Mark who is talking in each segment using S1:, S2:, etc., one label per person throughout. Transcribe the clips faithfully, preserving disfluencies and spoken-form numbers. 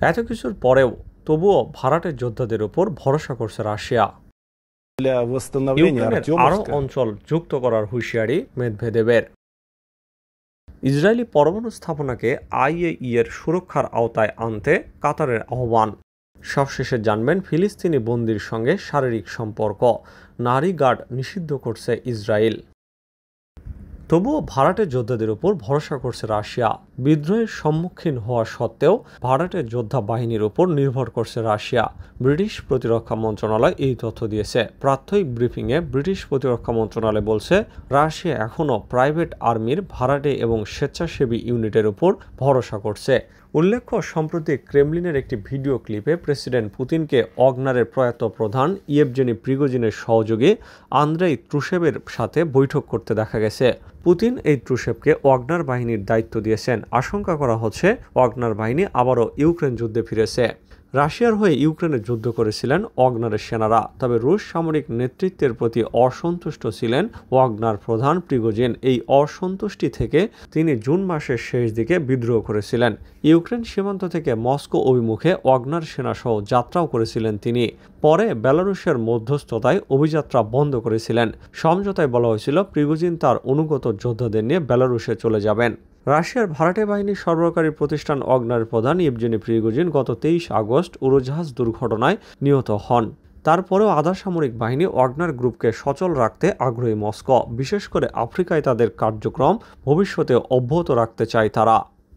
S1: এত কিছুর পরেও তবুও ভাড়াটের যোদ্ধাদের উপর ভরসা করছে রাশিয়া। ইউক্রেনের আরও অঞ্চল যুক্ত করার হুঁশিয়ারি মেদভেদেবের। ইসরায়েলি পরমাণু স্থাপনাকে আইএই এর সুরক্ষার আওতায় আনতে কাতারের আহ্বান। সবশেষে জানবেন ফিলিস্তিনি বন্দির সঙ্গে শারীরিক সম্পর্ক, নারী গার্ড নিষিদ্ধ করছে ইসরায়েল। তবুও ভাড়াটের যোদ্ধাদের উপর ভরসা করছে রাশিয়া। বিদ্রোহের সম্মুখীন হওয়া সত্ত্বেও ভাড়াটের যোদ্ধা বাহিনীর উপর নির্ভর করছে রাশিয়া। ব্রিটিশ প্রতিরক্ষা মন্ত্রণালয় এই তথ্য দিয়েছে। প্রাত্যহিক ব্রিফিংয়ে ব্রিটিশ প্রতিরক্ষা মন্ত্রণালয় বলছে, রাশিয়া এখনও প্রাইভেট আর্মির ভাড়াটে এবং স্বেচ্ছাসেবী ইউনিটের উপর ভরসা করছে। উল্লেখ্য, সম্প্রতি ক্রেমলিনের একটি ভিডিও ক্লিপে প্রেসিডেন্ট পুতিনকে অগনারের প্রয়াত প্রধান ইয়েভজেনি প্রিগোজিনের সহযোগী আন্দ্রেই ট্রুশেভের সাথে বৈঠক করতে দেখা গেছে। পুতিন এই ট্রুশেভকে ওয়াগনার বাহিনীর দায়িত্ব দিয়েছেন। আশঙ্কা করা হচ্ছে ওয়াগনার বাহিনী আবারও ইউক্রেন যুদ্ধে ফিরেছে। রাশিয়ার হয়ে ইউক্রেনে যুদ্ধ করেছিলেন ওয়াগনারের সেনারা, তবে রুশ সামরিক নেতৃত্বের প্রতি অসন্তুষ্ট ছিলেন ওয়াগনার প্রধান প্রিগোজিন। এই অসন্তুষ্টি থেকে তিনি জুন মাসের শেষ দিকে বিদ্রোহ করেছিলেন। ইউক্রেন সীমান্ত থেকে মস্কো অভিমুখে ওয়াগনার সেনাসহ যাত্রাও করেছিলেন তিনি। পরে বেলারুশের মধ্যস্থতায় অভিযাত্রা বন্ধ করেছিলেন। সমঝোতায় বলা হয়েছিল প্রিগোজিন তার অনুগত যোদ্ধাদের নিয়ে বেলারুশে চলে যাবেন। রাশিয়ার ভাড়াটে বাহিনীর সরবরাহকারী প্রতিষ্ঠান ওয়াগনারের প্রধান ইয়েভজেনি প্রিগোজিন গত তেইশ আগস্ট উড়োজাহাজ দুর্ঘটনায় নিহত হন। তারপরেও আধা সামরিক বাহিনী ওয়াগনার গ্রুপকে সচল রাখতে আগ্রহী মস্কো। বিশেষ করে আফ্রিকায় তাদের কার্যক্রম ভবিষ্যতে অব্যাহত রাখতে চায় তারা।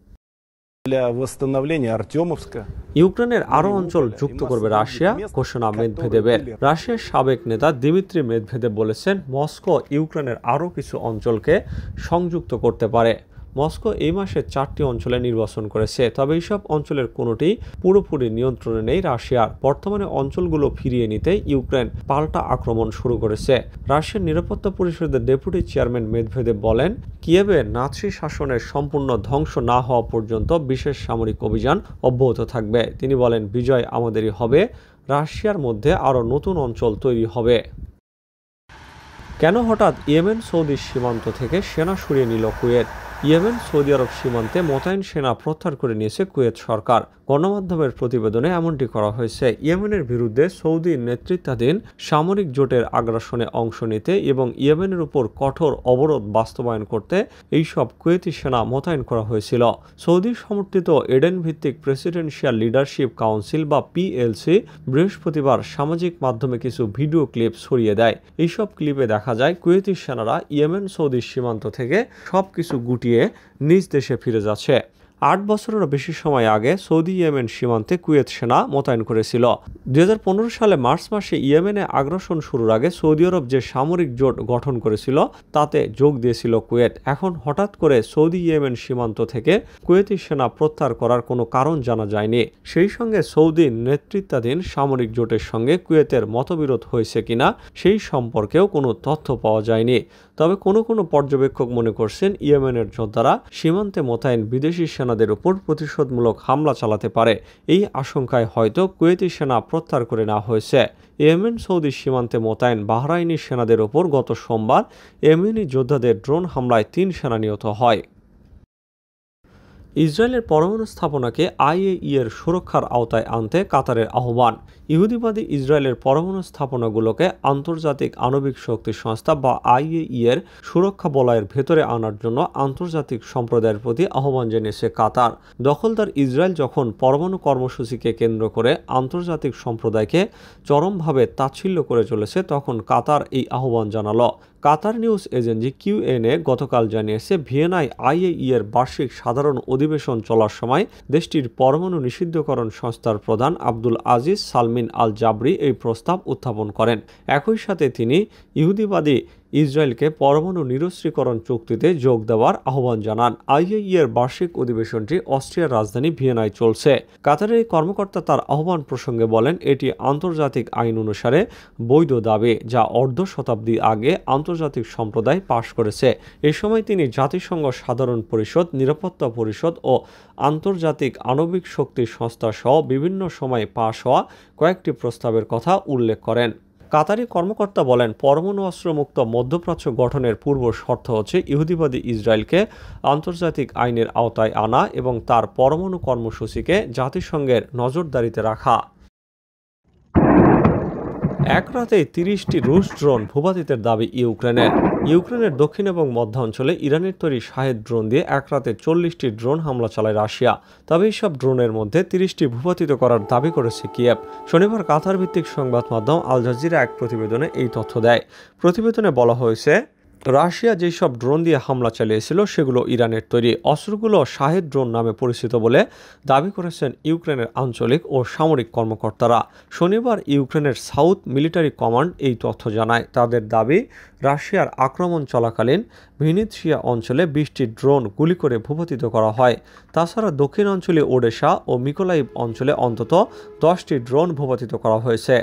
S1: ইউক্রেনের আরও অঞ্চল যুক্ত করবে রাশিয়া, ঘোষণা মেদভেদেবের। রাশিয়ার সাবেক নেতা দিমিত্রি মেদভেদেব বলেছেন, মস্কো ইউক্রেনের আরও কিছু অঞ্চলকে সংযুক্ত করতে পারে। মস্কো এই মাসে চারটি অঞ্চলে নির্বাচন করেছে, তবে এইসব অঞ্চলের কোনোটি পুরোপুরি নিয়ন্ত্রণে নেই রাশিয়ার। বর্তমানে অঞ্চলগুলো ফিরিয়ে নিতে ইউক্রেন পাল্টা আক্রমণ শুরু করেছে। রাশিয়ার নিরাপত্তা পরিষদের ডেপুটি চেয়ারম্যান মেদভেদেব বলেন, কিয়েভে নাৎসি শাসনের সম্পূর্ণ ধ্বংস না হওয়া পর্যন্ত বিশেষ সামরিক অভিযান অব্যাহত থাকবে। তিনি বলেন, বিজয় আমাদেরই হবে, রাশিয়ার মধ্যে আরও নতুন অঞ্চল তৈরি হবে। কেন হঠাৎ ইয়েমেন সৌদি সীমান্ত থেকে সেনা সরিয়ে নিল কুয়েত? ইয়েমেন সৌদি আরব সীমান্তে মোতায়েন সেনা প্রত্যাহার করে নিয়েছে কুয়েত সরকার। গণমাধ্যমের প্রতিবেদনে এমনটি করা হয়েছে। ইয়েমেনের বিরুদ্ধে সৌদি নেতৃত্বাধীন সামরিক জোটের আগ্রাসনে অংশ নিতে এবং ইয়েমেনের উপর কঠোর অবরোধ বাস্তবায়ন করতে এইসব কুয়েতি সেনা মোতায়েন করা হয়েছিল। সৌদি সমর্থিত এডেন ভিত্তিক প্রেসিডেন্সিয়াল লিডারশিপ কাউন্সিল বা পিএলসি বৃহস্পতিবার সামাজিক মাধ্যমে কিছু ভিডিও ক্লিপ ছড়িয়ে দেয়। এইসব ক্লিপে দেখা যায় কুয়েতি সেনারা ইয়েমেন সৌদি সীমান্ত থেকে সবকিছু গুটিয়ে নিজ দেশে ফিরে যাচ্ছে। আট বছরেরও বেশি সময় আগে সৌদি ইয়েমেন সীমান্তে কুয়েত সেনা মোতায়েন করেছিল। দুই হাজার পনেরো সালে মার্চ মাসে ইয়েমেনে আগ্রাসন শুরুর আগে সৌদি আরব যে সামরিক জোট গঠন করেছিল তাতে যোগ দিয়েছিল কুয়েত। এখন হঠাৎ করে সৌদি ইয়েমেন সীমান্ত থেকে কুয়েতি সেনা প্রত্যাহার করার কোনো কারণ জানা যায়নি। সেই সঙ্গে সৌদি নেতৃত্বাধীন সামরিক জোটের সঙ্গে কুয়েতের মতবিরোধ হয়েছে কিনা সেই সম্পর্কেও কোনো তথ্য পাওয়া যায়নি। তবে কোনো কোনো পর্যবেক্ষক মনে করছেন, ইয়েমেনের যোদ্ধারা সীমান্তে মোতায়েন বিদেশি সেনাদের উপর প্রতিশোধমূলক হামলা চালাতে পারে। এই আশঙ্কায় হয়তো কুয়েতি সেনা প্রত্যাহার করে নেওয়া হয়েছে। ইয়েমেন সৌদি সীমান্তে মোতায়েন বাহরাইনি সেনাদের উপর গত সোমবার ইয়েমেনি যোদ্ধাদের ড্রোন হামলায় তিন সেনা নিহত হয়। ইসরায়েলের পরমাণু স্থাপনাকে আইএই এর সুরক্ষার আওতায় আনতে কাতারের আহ্বান। ইহুদিবাদী ইসরায়েলের পরমাণু স্থাপনাগুলোকে আন্তর্জাতিক আণবিক শক্তি সংস্থা বা আইএই এর সুরক্ষা বলয়ের ভেতরে আনার জন্য আন্তর্জাতিক সম্প্রদায়ের প্রতি আহ্বান জানিয়েছে কাতার। দখলদার ইসরায়েল যখন পরমাণু কর্মসূচিকে কেন্দ্র করে আন্তর্জাতিক সম্প্রদায়কে চরমভাবে তাচ্ছিল্য করে চলেছে, তখন কাতার এই আহ্বান জানালো। কাতার নিউজ এজেন্সি কিউএনএ গতকাল জানিয়েছে, ভিয়েনায় আইএই এর বার্ষিক সাধারণ অধিবেশন চলার সময় দেশটির পরমাণু নিষিদ্ধকরণ সংস্থার প্রধান আব্দুল আজিজ সালমিন আল জাবরি এই প্রস্তাব উত্থাপন করেন। একই সাথে তিনি ইহুদিবাদী ইসরায়েলকে পরমাণু নিরস্ত্রীকরণ চুক্তিতে যোগ দেওয়ার আহ্বান জানান। আইএই এর বার্ষিক অধিবেশনটি অস্ট্রিয়ার রাজধানী ভিয়েনায় চলছে। কাতারের এই কর্মকর্তা তার আহ্বান প্রসঙ্গে বলেন, এটি আন্তর্জাতিক আইন অনুসারে বৈধ দাবি, যা অর্ধ শতাব্দী আগে আন্তর্জাতিক সম্প্রদায় পাশ করেছে। এ সময় তিনি জাতিসংঘ সাধারণ পরিষদ, নিরাপত্তা পরিষদ ও আন্তর্জাতিক আণবিক শক্তি সংস্থা সহ বিভিন্ন সময়ে পাশ হওয়া কয়েকটি প্রস্তাবের কথা উল্লেখ করেন। কাতারি কর্মকর্তা বলেন, পরমাণু অস্ত্রমুক্ত মধ্যপ্রাচ্য গঠনের পূর্ব শর্ত হচ্ছে ইহুদিবাদী ইসরায়েলকে আন্তর্জাতিক আইনের আওতায় আনা এবং তার পরমাণু কর্মসূচিকে জাতিসংঘের নজরদারিতে রাখা। এক রাতেই তিরিশটি রুশ ড্রোন ভূপাতিতের দাবি ইউক্রেনের। ইউক্রেনের দক্ষিণ এবং মধ্যাঞ্চলে ইরানের তৈরি শাহেদ ড্রোন দিয়ে এক রাতে চল্লিশটি ড্রোন হামলা চালায় রাশিয়া। তবে এইসব ড্রোনের মধ্যে তিরিশটি ভূপাতিত করার দাবি করেছে কিয়েভ। শনিবার কাতার ভিত্তিক সংবাদ মাধ্যম আল জাজিরা এক প্রতিবেদনে এই তথ্য দেয়। প্রতিবেদনে বলা হয়েছে, রাশিয়া যেসব ড্রোন দিয়ে হামলা চালিয়েছিল সেগুলো ইরানের তৈরি। অস্ত্রগুলো শাহেদ ড্রোন নামে পরিচিত বলে দাবি করেছেন ইউক্রেনের আঞ্চলিক ও সামরিক কর্মকর্তারা। শনিবার ইউক্রেনের সাউথ মিলিটারি কমান্ড এই তথ্য জানায়। তাদের দাবি, রাশিয়ার আক্রমণ চলাকালীন ভিনিৎসিয়া অঞ্চলে বিশটি ড্রোন গুলি করে ভূপাতিত করা হয়। তাছাড়া দক্ষিণাঞ্চলে ওডেসা ও মিকোলাইভ অঞ্চলে অন্তত দশটি ড্রোন ভূপাতিত করা হয়েছে।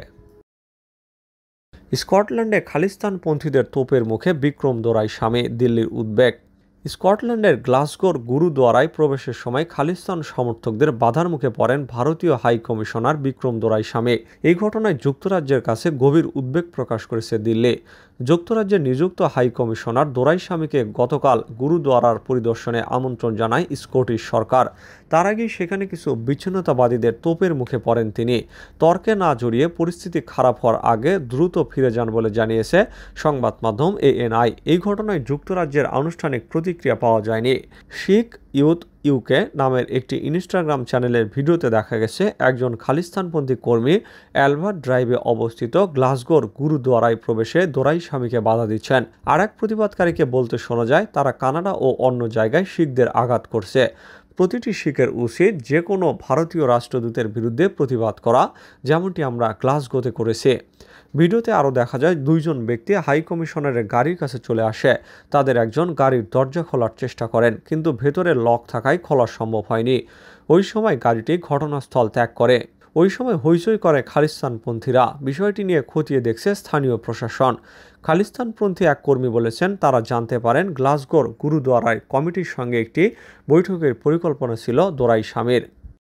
S1: স্কটল্যান্ডে খালিস্তানপন্থীদের তোপের মুখে বিক্রম দোরাই স্বামী, দিল্লির উদ্বেগ। স্কটল্যান্ডের গ্লাসগোর গুরুদ্বারায় প্রবেশের সময় খালিস্তান সমর্থকদের বাধার মুখে পড়েন ভারতীয় হাই কমিশনার বিক্রম দোরাই স্বামী। এই ঘটনায় যুক্তরাজ্যের কাছে গভীর উদ্বেগ প্রকাশ করেছে দিল্লি। যুক্তরাজ্যের নিযুক্ত হাই কমিশনার দোরাই স্বামীকে গতকাল গুরুদ্বারার পরিদর্শনে আমন্ত্রণ জানায় স্কটিশ সরকার। তার আগেই সেখানে কিছু বিচ্ছিন্নতাবাদীদের তোপের মুখে পড়েন তিনি। তর্কে না জড়িয়ে পরিস্থিতি খারাপ হওয়ার আগে দ্রুত ফিরে যান বলে জানিয়েছে সংবাদ মাধ্যম এএনআই। এই ঘটনায় যুক্তরাজ্যের আনুষ্ঠানিক প্রতিক্রিয়া পাওয়া যায়নি। শিখ ইউথ ইউকে নামের একটি ইনস্টাগ্রাম চ্যানেলের ভিডিওতে দেখা গেছে একজন খালিস্তানপন্থী কর্মী অ্যালবার্ট ড্রাইভে অবস্থিত গ্লাসগোর গুরুদ্বারায় প্রবেশে দোরাই স্বামীকে বাধা দিচ্ছেন। আর এক প্রতিবাদকারীকে বলতে শোনা যায়, তারা কানাডা ও অন্য জায়গায় শিখদের আঘাত করছে। প্রতিটি শিখের উচিত যে কোনো ভারতীয় রাষ্ট্রদূতের বিরুদ্ধে প্রতিবাদ করা, যেমনটি আমরা গ্লাসগোতে করেছি। ভিডিওতে আরও দেখা যায় দুইজন ব্যক্তি হাই কমিশনারের গাড়ির কাছে চলে আসে। তাদের একজন গাড়ির দরজা খোলার চেষ্টা করেন, কিন্তু ভেতরে লক থাকায় খোলা সম্ভব হয়নি। ওই সময় গাড়িটি ঘটনাস্থল ত্যাগ করে। ওই সময় হইচই করে খালিস্তানপন্থীরা। বিষয়টি নিয়ে খতিয়ে দেখছে স্থানীয় প্রশাসন। খালিস্তানপন্থী এক কর্মী বলেছেন, তারা জানতে পারেন গ্লাসগোর গুরুদ্বারায় কমিটির সঙ্গে একটি বৈঠকের পরিকল্পনা ছিল দোরাই স্বামীর।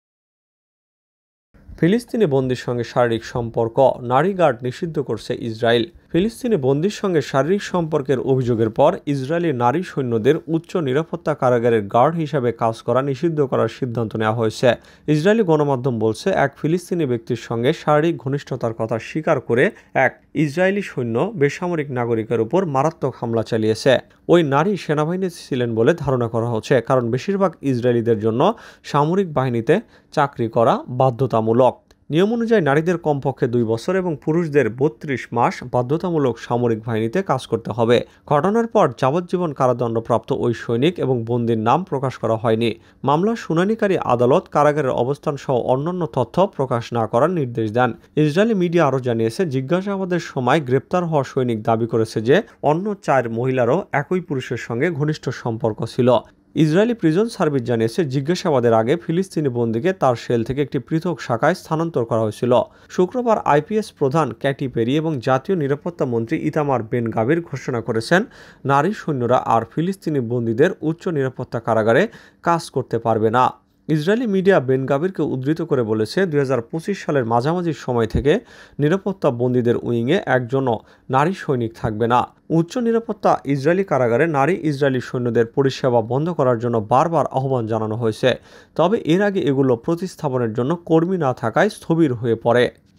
S1: ফিলিস্তিনি বন্দির সঙ্গে শারীরিক সম্পর্ক, নারী গার্ড নিষিদ্ধ করছে ইসরায়েল। ফিলিস্তিনি বন্দির সঙ্গে শারীরিক সম্পর্কের অভিযোগের পর ইসরায়েলি নারী সৈন্যদের উচ্চ নিরাপত্তা কারাগারের গার্ড হিসাবে কাজ করা নিষিদ্ধ করার সিদ্ধান্ত নেওয়া হয়েছে। ইসরায়েলি গণমাধ্যম বলছে, এক ফিলিস্তিনি ব্যক্তির সঙ্গে শারীরিক ঘনিষ্ঠতার কথা স্বীকার করে এক ইসরায়েলি সৈন্য বেসামরিক নাগরিকের উপর মারাত্মক হামলা চালিয়েছে। ওই নারী সেনাবাহিনীতে ছিলেন বলে ধারণা করা হচ্ছে, কারণ বেশিরভাগ ইসরায়েলিদের জন্য সামরিক বাহিনীতে চাকরি করা বাধ্যতামূলক। নিয়ম অনুযায়ী নারীদের কমপক্ষে দুই বছর এবং পুরুষদের বত্রিশ মাস বাধ্যতামূলক সামরিক বাহিনীতে কাজ করতে হবে। ঘটনার পর যাবজ্জীবন কারাদণ্ডপ্রাপ্ত ওই সৈনিক এবং বন্দির নাম প্রকাশ করা হয়নি। মামলার শুনানিকারী আদালত কারাগারের অবস্থান সহ অন্যান্য তথ্য প্রকাশ না করার নির্দেশ দেন। ইসরায়েলি মিডিয়া আরও জানিয়েছে, জিজ্ঞাসাবাদের সময় গ্রেপ্তার হওয়া সৈনিক দাবি করেছে যে অন্য চার মহিলারও একই পুরুষের সঙ্গে ঘনিষ্ঠ সম্পর্ক ছিল। ইসরায়েলি প্রিজন সার্ভিস জানিয়েছে, জিজ্ঞাসাবাদের আগে ফিলিস্তিনি বন্দীকে তার সেল থেকে একটি পৃথক শাখায় স্থানান্তর করা হয়েছিল। শুক্রবার আইপিএস প্রধান ক্যাটি পেরি এবং জাতীয় নিরাপত্তা মন্ত্রী ইতামার বেন গাভির ঘোষণা করেছেন, নারী সৈন্যরা আর ফিলিস্তিনি বন্দীদের উচ্চ নিরাপত্তা কারাগারে কাজ করতে পারবে না। ইসরায়েলি মিডিয়া বেন গাভিরকে উদ্ধৃত করে বলেছে, দুই হাজার পঁচিশ সালের মাঝামাঝি সময় থেকে নিরাপত্তা বন্দীদের উইংয়ে একজনও নারী সৈনিক থাকবে না। উচ্চ নিরাপত্তা ইসরায়েলি কারাগারে নারী ইসরায়েলি সৈন্যদের পরিষেবা বন্ধ করার জন্য বারবার আহ্বান জানানো হয়েছে, তবে এর আগে এগুলো প্রতিস্থাপনের জন্য কর্মী না থাকায় স্থবির হয়ে পড়ে।